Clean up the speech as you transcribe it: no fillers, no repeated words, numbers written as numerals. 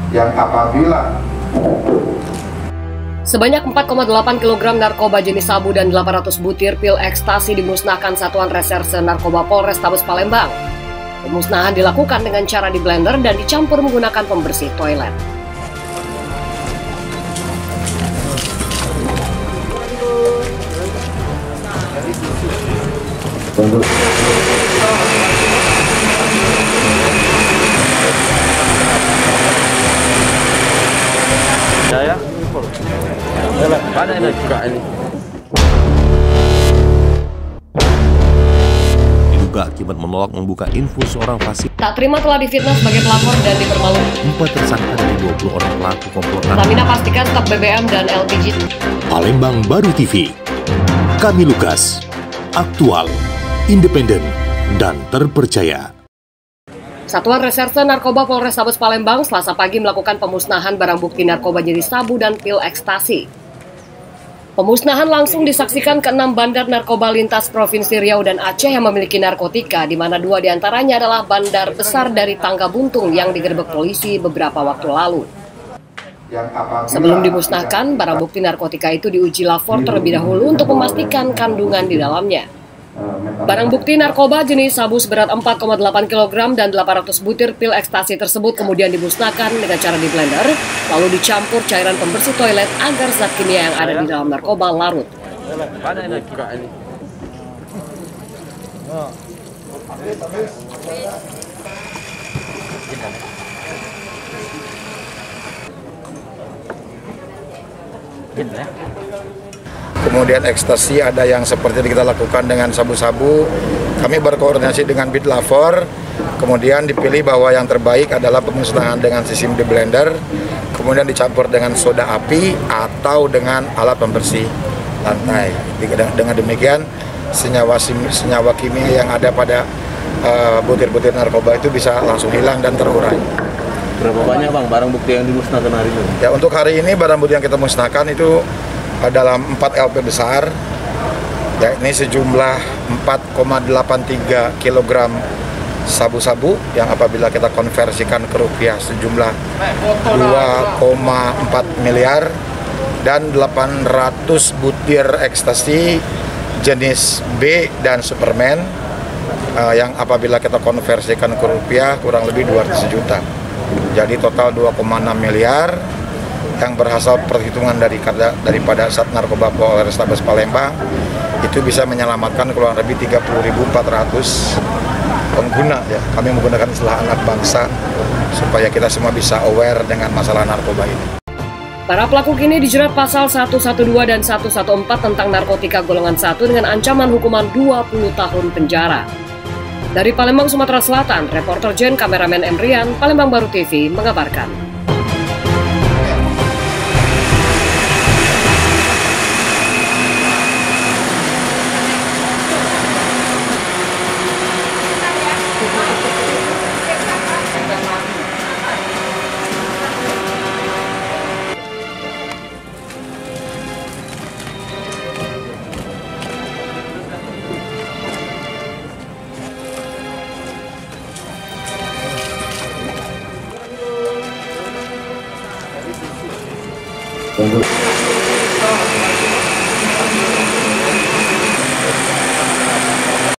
yang apabila sebanyak 4,8 kg narkoba jenis sabu dan 800 butir pil ekstasi dimusnahkan Satuan Reserse Narkoba Polrestabes Palembang. Pemusnahan dilakukan dengan cara di blender dan dicampur menggunakan pembersih toilet. Ya. Mana ini juga ini? Diduga akibat menolak membuka info seorang fasik. Tak terima telah difitnah sebagai pelapor dan dipermalukan. 4 tersangka dari 20 orang pelaku komplotan. Pertamina pastikan stok BBM dan LPG. Palembang Baru TV. Kami Lukas. Aktual, independen, dan terpercaya. Satuan Reserse Narkoba Polrestabes Palembang Selasa pagi melakukan pemusnahan barang bukti narkoba jenis sabu dan pil ekstasi. Pemusnahan langsung disaksikan ke-6 bandar narkoba lintas Provinsi Riau dan Aceh yang memiliki narkotika, di mana 2 diantaranya adalah bandar besar dari Tangga Buntung yang digerebek polisi beberapa waktu lalu. Sebelum dimusnahkan, barang bukti narkotika itu diuji lapor terlebih dahulu untuk memastikan kandungan di dalamnya. Barang bukti narkoba jenis sabu seberat 4,8 kg dan 800 butir pil ekstasi tersebut kemudian dimusnahkan dengan cara di blender, lalu dicampur cairan pembersih toilet agar zat kimia yang ada di dalam narkoba larut. Mana ini juga ini? kemudian ekstasi ada yang seperti kita lakukan dengan sabu-sabu. Kami berkoordinasi dengan Bitlafor, kemudian dipilih bahwa yang terbaik adalah pemusnahan dengan sistem di blender, kemudian dicampur dengan soda api atau dengan alat pembersih lantai. Dengan demikian senyawa kimia yang ada pada butir-butir narkoba itu bisa langsung hilang dan terurai. Berapa banyak Bang barang bukti yang dimusnahkan hari ini? Ya, untuk hari ini barang bukti yang kita musnahkan itu dalam 4 LP besar, yakni sejumlah 4,83 kg sabu-sabu yang apabila kita konversikan ke rupiah sejumlah 2,4 miliar dan 800 butir ekstasi jenis B dan Superman yang apabila kita konversikan ke rupiah kurang lebih 200 juta. Jadi total 2,6 miliar yang berhasil perhitungan daripada Sat Narkoba Polrestabes Palembang itu bisa menyelamatkan kurang lebih 30.400 pengguna. Ya, kami menggunakan istilah anak bangsa supaya kita semua bisa aware dengan masalah narkoba ini. Para pelaku kini dijerat pasal 112 dan 114 tentang narkotika golongan 1 dengan ancaman hukuman 20 tahun penjara. Dari Palembang, Sumatera Selatan, reporter Jen kameramen Emrian, Palembang Baru TV mengabarkan. Tunggu.